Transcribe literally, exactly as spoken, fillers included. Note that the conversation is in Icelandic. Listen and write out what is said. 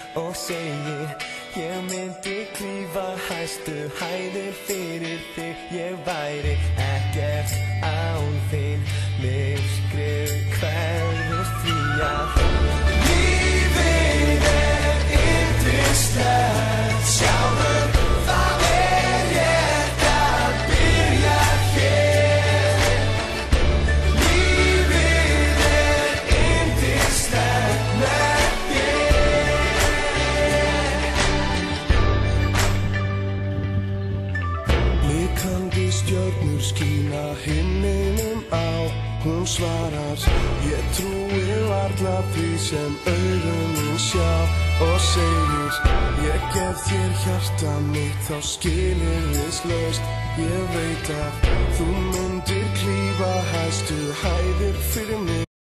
og segir ég myndi klífa hæstu hæðir fyrir þig. Ég væri ekkert án þín, myrkrið hverfur því að lífið er yndislegt. Sjáðu, það er rétt að byrja hér. Lífið er yndislegt með Blikandi stjörnur skína himninum á. Hún svarar, ég trúi varla því sem augun mín sjá. Og segir, ég gef þér hjarta mitt þá skilyrðislaust. Ég veit að þú myndir klífa hæstu hæðir fyrir mig.